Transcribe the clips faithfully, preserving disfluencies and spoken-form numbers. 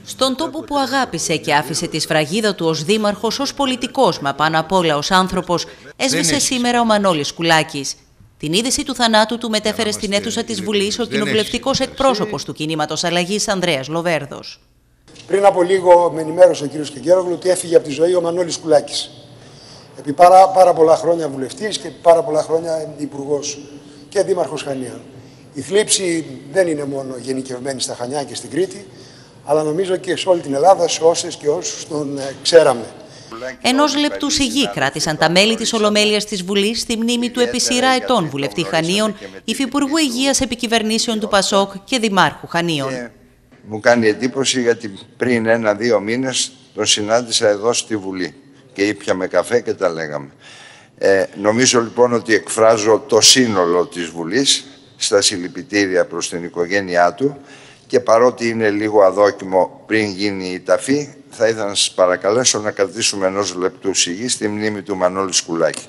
Στον τόπο που αγάπησε και άφησε τη σφραγίδα του ως δήμαρχος, ως πολιτικός, μα πάνω απ' όλα ως άνθρωπος, έσβησε σήμερα ο Μανώλης Σκουλάκης. Την είδηση του θανάτου του μετέφερε στην αίθουσα της Βουλής ο κοινοβουλευτικός εκπρόσωπος του κινήματος Αλλαγής Ανδρέας Λοβέρδος. Πριν από λίγο με ενημέρωσε ο κ. Κεγκέρογλου ότι έφυγε από τη ζωή ο Μανώλης Σκουλάκης. Επί πάρα, πάρα πολλά χρόνια βουλευτής και επί πάρα πολλά χρόνια υπουργός και δήμαρχος Χανίων. Η θλίψη δεν είναι μόνο γενικευμένη στα Χανιά και στην Κρήτη, αλλά νομίζω και σε όλη την Ελλάδα, σε όσες και όσους τον ε, ξέραμε. Ενός λεπτού σιγή κράτησαν τα μέλη της Ολομέλειας της Βουλής στη μνήμη του επί σειρά ετών βουλευτή Χανίων, υφυπουργού Υγείας επικυβερνήσεων του Πασόκ και δημάρχου Χανίων. Και μου κάνει εντύπωση γιατί πριν ένα-δύο μήνες τον συνάντησα εδώ στη Βουλή και ήπιαμε καφέ και τα λέγαμε. Ε, νομίζω λοιπόν ότι εκφράζω το σύνολο της Βουλής στα συλληπιτήρια προς την οικογένειά του και παρότι είναι λίγο αδόκιμο πριν γίνει η ταφή, θα ήθελα να σας παρακαλέσω να κρατήσουμε ενός λεπτού σιγή στη μνήμη του Μανώλη Σκουλάκη.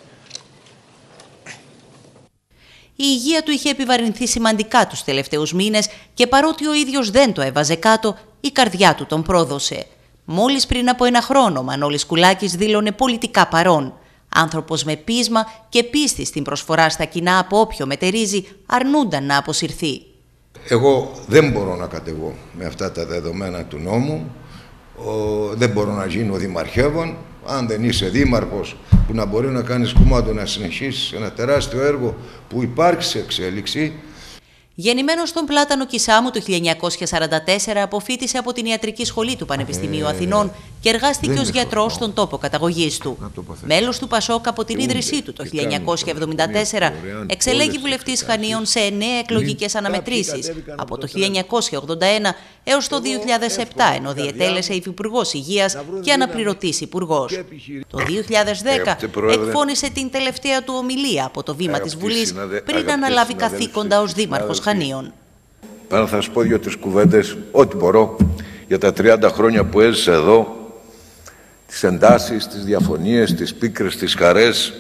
Η υγεία του είχε επιβαρυνθεί σημαντικά τους τελευταίους μήνες και παρότι ο ίδιος δεν το έβαζε κάτω, η καρδιά του τον πρόδωσε. Μόλις πριν από ένα χρόνο ο Μανώλης Σκουλάκης δήλωνε πολιτικά παρόν. Άνθρωπος με πείσμα και πίστη στην προσφορά στα κοινά από όποιο μετερίζει, αρνούνταν να αποσυρθεί. Εγώ δεν μπορώ να κατεβώ με αυτά τα δεδομένα του νόμου, ο, δεν μπορώ να γίνω δημαρχεύων. Αν δεν είσαι δήμαρχος που να μπορεί να κάνεις κουμάντο να συνεχίσεις ένα τεράστιο έργο που υπάρχει σε εξέλιξη. Γεννημένος στον Πλάτανο Κισάμου το χίλια εννιακόσια σαράντα τέσσερα, αποφοίτησε από την Ιατρική Σχολή του Πανεπιστημίου ε, Αθηνών και εργάστηκε ως γιατρός στον τόπο καταγωγής του. Μέλος του Πασόκ από την ίδρυσή του το χίλια εννιακόσια εβδομήντα τέσσερα, εξελέγει βουλευτής Χανίων σε εννέα εκλογικές αναμετρήσεις από το χίλια εννιακόσια ογδόντα ένα έως το δύο χιλιάδες επτά, ενώ διετέλεσε υφυπουργός Υγείας και αναπληρωτής υπουργός. Το δύο χιλιάδες δέκα εκφώνησε την τελευταία του ομιλία από το βήμα της Βουλής πριν αναλάβει καθήκοντα ως δήμαρχος Χανίων. Πάνω θα σας πω δύο-τρεις κουβέντες, ό,τι μπορώ, για τα τριάντα χρόνια που έζησα εδώ, τις εντάσεις, τις διαφωνίες, τις πίκρες, τις χαρές.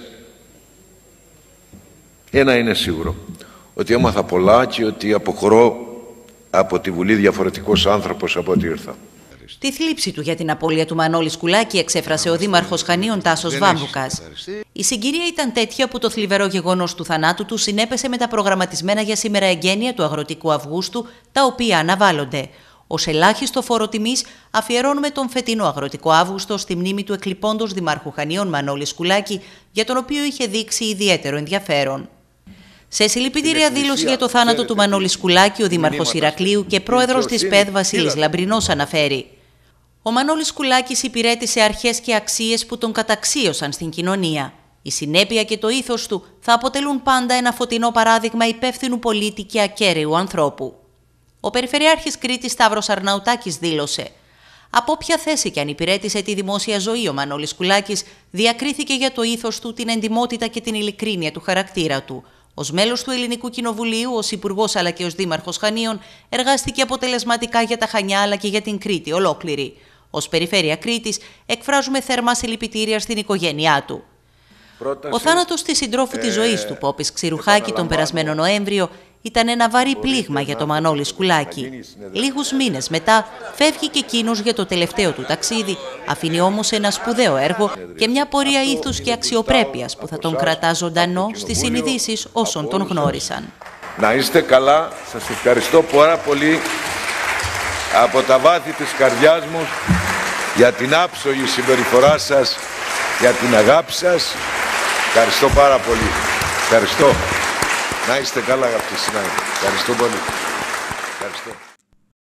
Ένα είναι σίγουρο, ότι έμαθα πολλά και ότι αποχωρώ από τη Βουλή διαφορετικός άνθρωπος από ό,τι ήρθα. Τη θλίψη του για την απώλεια του Μανώλη Σκουλάκη εξέφρασε ο δήμαρχος Χανίων Τάσος Βάμβουκας. Η συγκυρία ήταν τέτοια που το θλιβερό γεγονός του θανάτου του συνέπεσε με τα προγραμματισμένα για σήμερα εγγένεια του Αγροτικού Αυγούστου, τα οποία αναβάλλονται. Ως ελάχιστο φόρο τιμής αφιερώνουμε τον φετινό Αγροτικό Αύγουστο στη μνήμη του εκλειπώντος δημάρχου Χανίων Μανώλη Σκουλάκη, για τον οποίο είχε δείξει ιδιαίτερο ενδιαφέρον. Σε συλληπιτήρια δήλωση για το θάνατο του Μανώλη Σκουλάκη, ο δήμαρχος Ηρακλείου και πρόεδρος της ΠΕΔ Βασίλης Λαμπρινός αναφέρει: «Ο Μανώλης Σκουλάκης υπηρέτησε αρχές και αξίες που τον καταξίωσαν στην κοινωνία. Η συνέπεια και το ήθος του θα αποτελούν πάντα ένα φωτεινό παράδειγμα υπεύθυνου πολίτη και ακέραιου ανθρώπου». Ο Περιφερειάρχης Κρήτης Σταύρος Αρναουτάκης δήλωσε: «Από όποια θέση και αν υπηρέτησε τη δημόσια ζωή ο Μανώλης Σκουλάκης, διακρίθηκε για το ήθος του, την εντιμότητα και την ειλικρίνεια του χαρακτήρα του. Ως μέλος του Ελληνικού Κοινοβουλίου, ως υπουργός αλλά και ως δήμαρχος Χανίων, εργάστηκε αποτελεσματικά για τα Χανιά αλλά και για την Κρήτη ολόκληρη. Ως Περιφέρεια Κρήτης, εκφράζουμε θερμά συλληπιτήρια στην οικογένειά του». Πρόταση. Ο θάνατος της συντρόφου ε, της ζωής του, Πόπης Ξηρουχάκη, τον περασμένο Νοέμβριο, ήταν ένα βαρύ πλήγμα για τον Μανώλη Σκουλάκη. Λίγους μήνες μετά φεύγει και εκείνος για το τελευταίο του ταξίδι, αφήνει όμως ένα σπουδαίο έργο και μια πορεία ήθους και αξιοπρέπειας που θα τον κρατά ζωντανό στις συνειδήσεις όσων τον γνώρισαν. Να είστε καλά, σας ευχαριστώ πάρα πολύ από τα βάθη της καρδιάς μου για την άψογη συμπεριφορά σας, για την αγάπη σας. Ευχαριστώ πάρα πολύ. Ευχαριστώ. Να είστε καλά αγαπητοί συνάδελφοι. Ευχαριστώ πολύ. Ευχαριστώ.